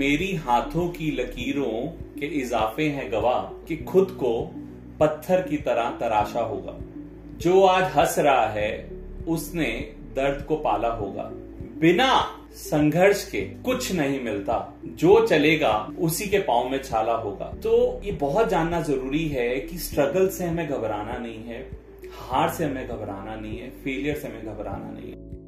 मेरी हाथों की लकीरों के इजाफे हैं गवाह कि खुद को पत्थर की तरह तराशा होगा। जो आज हंस रहा है उसने दर्द को पाला होगा। बिना संघर्ष के कुछ नहीं मिलता, जो चलेगा उसी के पांव में छाला होगा। तो ये बहुत जानना जरूरी है कि स्ट्रगल से हमें घबराना नहीं है, हार से हमें घबराना नहीं है, फेलियर से हमें घबराना नहीं है।